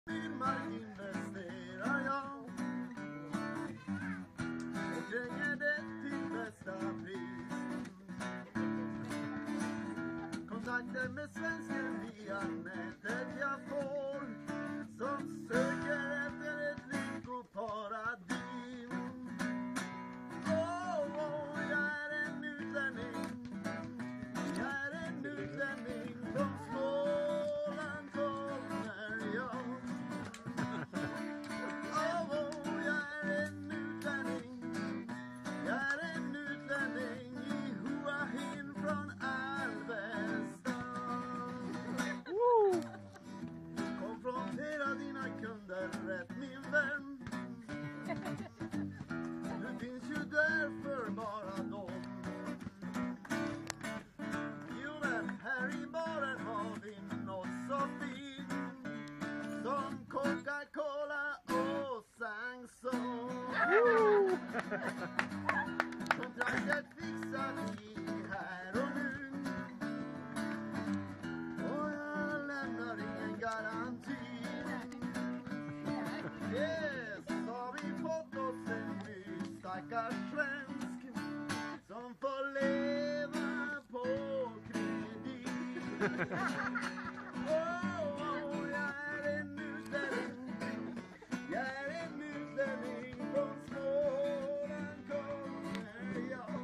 firma investerar jag och kränger det till bästa pris. Kontakter med svensken via nätet jag får, som söker efter ett lyckoparadis. Jag är en utlänning, jag är en utlänning, från Småland kommer jag. Jag är en utlänning, jag är en utlänning i Hua Hin från Alvesta. Konfrontera dina kunder rätt min vän. Nu finns ju därför bara dem. Jo men här i baren har vi något så fint som Coca-Cola och Sangsong. Kontraktet fixar vi här och nu, och jag lämnar ingen garanti. Yes, har vi fått oss en ny stackars svensk som får leva på kredit. Jag är en utlänning, jag är en utlänning, från Småland kommer jag.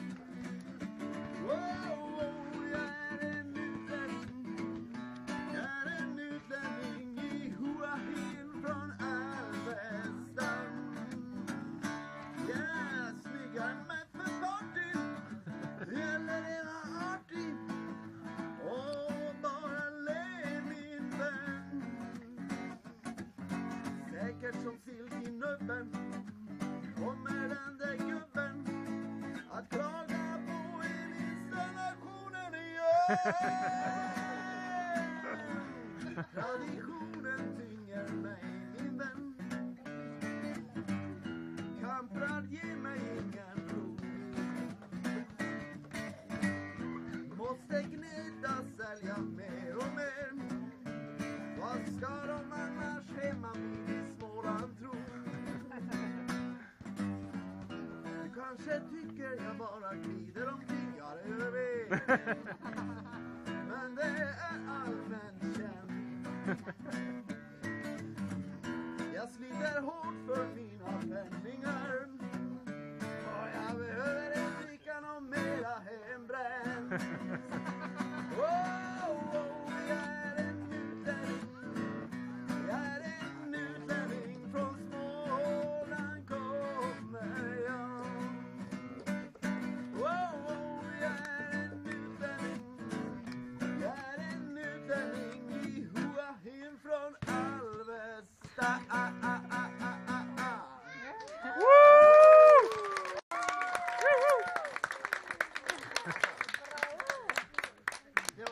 Jag är en utlänning, jag är en utlänning i Hua Hin från Alvesta. Snyggare med för party, eller rena artig, och bara le min vän. Säkert som silk i nubben kommer den där gubben att klaga på installationen igen. Traditionen tynger mig min vän, Kamprad ger mig ingen ro. Måste gneta, sälja mer och mer. Vad ska de annars hemma i Småland tro? Du kanske tycker jag bara glider omkring, ja det vet. Men det är allmänt känt. Jag sliter hårt för mina penningar.